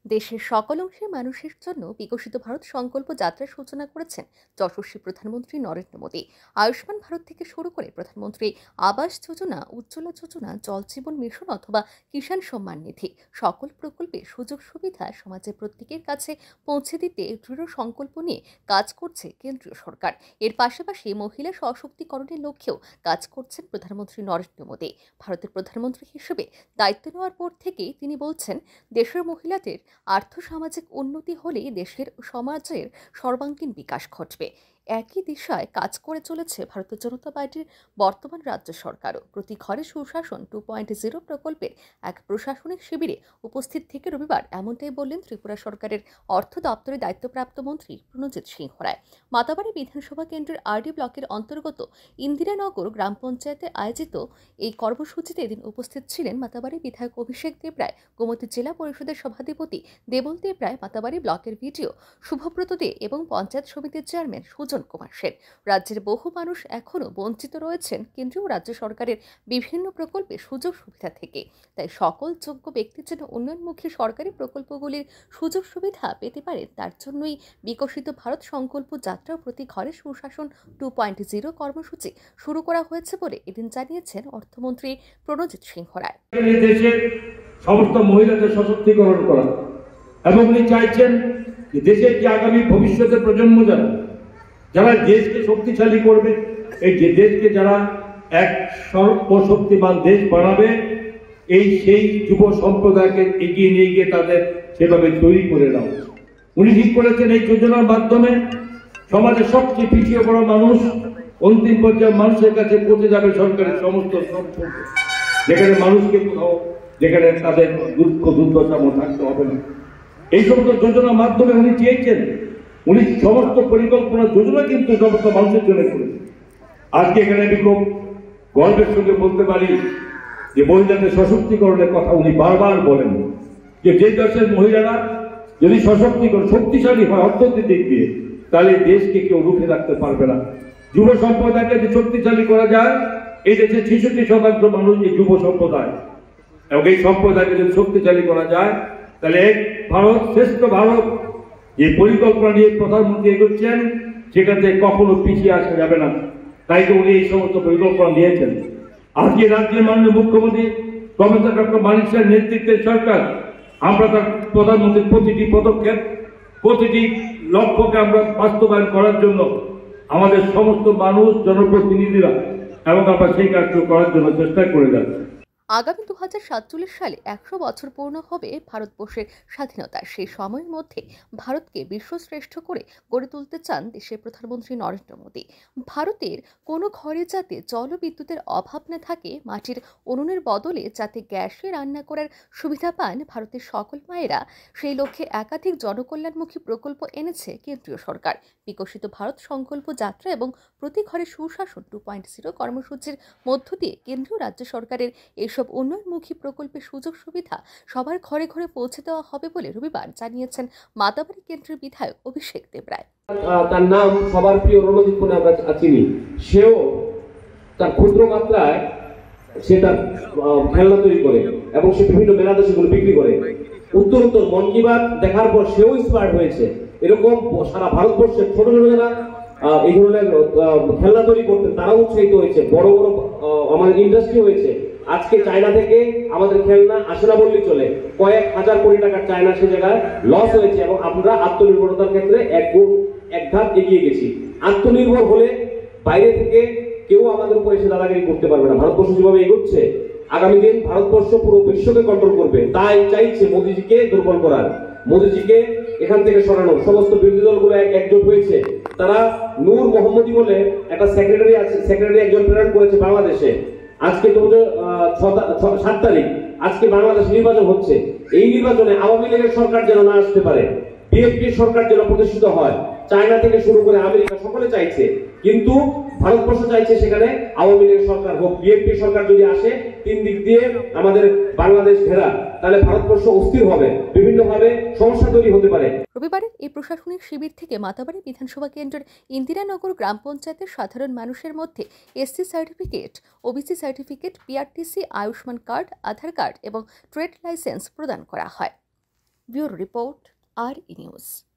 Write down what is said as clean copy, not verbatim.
দেশের সকল অংশের মানুষের জন্য বিকশিত ভারত সংকল্প যাত্রার সূচনা করেছেন যশস্বী প্রধানমন্ত্রী নরেন্দ্র মোদী। আয়ুষ্মান ভারত থেকে শুরু করে প্রধানমন্ত্রী আবাস যোজনা, উজ্জ্বলা যোজনা, জল জীবন মিশন অথবা কিষাণ সম্মান নিধি, সকল প্রকল্পের সুযোগ সুবিধা সমাজের প্রত্যেকের কাছে পৌঁছে দিতে দৃঢ় সংকল্প নিয়ে কাজ করছে কেন্দ্রীয় সরকার। এর পাশাপাশি মহিলা সশক্তিকরণের লক্ষ্যেও কাজ করছেন প্রধানমন্ত্রী নরেন্দ্র মোদী। ভারতের প্রধানমন্ত্রী হিসেবে দায়িত্ব নেওয়ার পর থেকেই তিনি বলছেন, দেশের মহিলাদের আর্থসামাজিক উন্নতি হলেই দেশের সমাজের সর্বাঙ্গীন বিকাশ ঘটবে। একই দিশায় কাজ করে চলেছে ভারতীয় জনতা পার্টির বর্তমান রাজ্য সরকারও। প্রতি ঘরে সুশাসন 2.0 প্রকল্পের এক প্রশাসনিক শিবিরে উপস্থিত থেকে রবিবার এমনটাই বললেন ত্রিপুরা সরকারের অর্থ দপ্তরে দায়িত্বপ্রাপ্ত মন্ত্রী প্রণজিৎ সিংহ রায়। মাতাবাড়ি বিধানসভা কেন্দ্রের আরডি ব্লকের অন্তর্গত ইন্দিরানগর গ্রাম পঞ্চায়েতে আয়োজিত এই কর্মসূচিতে এদিন উপস্থিত ছিলেন মাতাবাড়ি বিধায়ক অভিষেক দেব রায়, গোমতী জেলা পরিষদের সভাধিপতি দেবল দেব রায়, মাতাবাড়ি ব্লকের ভিডিও শুভব্রত দে এবং পঞ্চায়েত সমিতির চেয়ারম্যান সুজন কুমার সেন। রাজ্যের বহু মানুষ এখনও বঞ্চিত রয়েছেন কেন্দ্রীয় ও রাজ্য সরকারের বিভিন্ন প্রকল্পের সুযোগ সুবিধা থেকে। তাই সকল যোগ্য ব্যক্তির জন্য উন্নয়নমুখী সরকারি প্রকল্পগুলির সুযোগ সুবিধা পেতে পারে, তার জন্যই বিকশিত ভারত সংকল্প যাত্রা প্রতি ঘরে সুশাসন 2.0 কর্মসূচি শুরু করা হয়েছে বলে এদিন জানিয়েছেন অর্থমন্ত্রী প্রণজিৎ সিংহ রায়। দেশের সমস্ত মহিলাদের সশক্তিকরণ করা এবং উনি চাইছেন যে দেশের যে আগামী ভবিষ্যতের প্রজন্ম যারা দেশকে শক্তিশালী করবে, এই যে দেশকে যারা এক সর্বশক্তিমান দেশ বানাবে, সেই যুব সম্প্রদায়কে এগিয়ে নিয়ে গিয়ে তাদের সেভাবে তৈরি করে দাও। উনি ঠিক করেছেন এই যোজনার মাধ্যমে সমাজের সবচেয়ে পিছিয়ে পড়া মানুষ, অন্তিম পর্যায়ে মানুষের কাছে পৌঁছে যাবে সরকারের সমস্ত সম্পর্ক, যেখানে মানুষকে কোথাও যেখানে তাদের দুঃখ দুর্দশা থাকতে হবে না। এই সমস্ত যোজনার মাধ্যমে উনি চেয়েছেন, উনি সমস্ত পরিকল্পনা যোজনা কিন্তু সমস্ত মানুষের জন্য করেছেন। আজকে এখানে আমি খুব গর্বের সঙ্গে বলতে পারি যে মহিলাদের সশক্তিকরণের কথা উনি বারবার বলেন, যে দেশের মহিলারা যদি সশক্তিকরণ শক্তিশালী হয় অর্থনৈতিক দিক দিয়ে, তাহলে দেশকে কেউ রুখে রাখতে পারবে না। যুব সম্প্রদায়কে যে শক্তিশালী করা যায়, এই দেশের 66% মানুষ এই যুব সম্প্রদায়, এবং এই সম্প্রদায়কে যদি শক্তিশালী করা যায়, তাহলে এক ভারত শ্রেষ্ঠ ভারত যে পরিকল্পনা নিয়ে প্রধানমন্ত্রী এগোচ্ছেন, সেটাতে কখনো পিছিয়ে আসা যাবে না। তাই তো উনি এই সমস্ত পরিকল্পনা নিয়েছেন। আজকে রাজ্যের মাননীয় মুখ্যমন্ত্রী প্রফেসর ডক্টর মানিক সাহের নেতৃত্বের সরকার, আমরা তার প্রধানমন্ত্রীর প্রতিটি পদক্ষেপ, প্রতিটি লক্ষ্যকে আমরা বাস্তবায়ন করার জন্য আমাদের সমস্ত মানুষ, জনপ্রতিনিধিরা এবং আমরা সেই কাজগুলো করার জন্য চেষ্টা করে যাচ্ছি। আগামী 2047 সালে 100 বছর পূর্ণ হবে ভারতবর্ষের স্বাধীনতার। সেই সময়ের মধ্যে ভারতকে বিশ্বশ্রেষ্ঠ করে গড়ে তুলতে চান দেশের প্রধানমন্ত্রী নরেন্দ্র মোদী। ভারতের কোনো ঘরে যাতে জল ও বিদ্যুতের অভাব না থাকে, মাটির উনুনের বদলে যাতে গ্যাসে রান্না করার সুবিধা পান ভারতের সকল মায়েরা, সেই লক্ষ্যে একাধিক জনকল্যাণমুখী প্রকল্প এনেছে কেন্দ্রীয় সরকার। বিকশিত ভারত সংকল্প যাত্রা এবং প্রতি ঘরে সুশাসন 2.0 কর্মসূচির মধ্য দিয়ে কেন্দ্রীয় রাজ্য সরকারের এইসব উন্নয়নমুখী প্রকল্পের সুযোগ সুবিধা সবার ঘরে ঘরে পৌঁছে দেওয়া হবে বলে রবিবার জানিয়েছেন মাতাবাড়ি কেন্দ্রের বিধায়ক অভিষেক দেব রায়। তার নাম সবার প্রিয় রণজিৎ বলে আমরা চিনি। সেও তার ক্ষুদ্র মাত্রায় সে তার খেলনা তৈরি করে এবং সে বিভিন্ন মেলাতে সেগুলো বিক্রি করে। উত্তর মন কি বাত দেখার পর সেও ইন্সপায়ার্ড হয়েছে। এরকম সারা ভারতবর্ষের ছোট ছোট যারা এই ধরনের খেলনা তৈরি করতেন, তারাও উৎসাহিত হয়েছে। বড় বড় আমাদের ইন্ডাস্ট্রি হয়েছে। আজকে চায়না থেকে আমাদের খেলনা আসে না বললেই চলে। কয়েক হাজার কোটি টাকার চায়না সে জায়গায় লস হয়েছে এবং আমরা আত্মনির্ভরতার ক্ষেত্রে এক ধাপ এগিয়ে গেছি। আত্মনির্ভর হলে বাইরে থেকে কেউ আমাদের উপর এসে দাদাগিরি করতে পারবে না। ভারতবর্ষ যেভাবে এগোচ্ছে, আগামী দিন ভারতবর্ষ পুরো বিশ্বকে কন্ট্রোল করবে। তাই চাইছে মোদীজিকে দুর্বল করার, মোদীজিকে এখান থেকে সরানো। সমস্ত বিরোধী দলগুলো একজোট হয়েছে। তারা নূর মোহাম্মদী বলে একটা সেক্রেটারি আছে, সেক্রেটারি একজন প্রেরণ করেছে বাংলাদেশে। আজকে 7 তারিখ আজকে বাংলাদেশ নির্বাচন হচ্ছে। এই নির্বাচনে আওয়ামী লীগের সরকার যেন না আসতে পারে, বিএনপি সরকার যেন প্রতিষ্ঠিত হয়। চায়না থেকে শুরু করে আমেরিকা সকলে চাইছে, কিন্তু ভারতবর্ষ চাইছে সেখানে আওয়ামী লীগের সরকার হোক। বিএনপি সরকার যদি আসে, 3 দিক দিয়ে আমাদের বাংলাদেশ ঘেরা, তাহলে ভারতবর্ষ অস্থির হবে, বিভিন্নভাবে সমস্যা তৈরি হতে পারে। রবিবারের এই প্রশাসনিক শিবির থেকে মাতাবাড়ি বিধানসভা কেন্দ্রের ইন্দিরানগর গ্রাম পঞ্চায়েতের সাধারণ মানুষের মধ্যে SC certificate, OBC certificate, PRTC, Ayushman card, Aadhaar card এবং ট্রেড লাইসেন্স প্রদান করা হয়। Bureau report, R E news.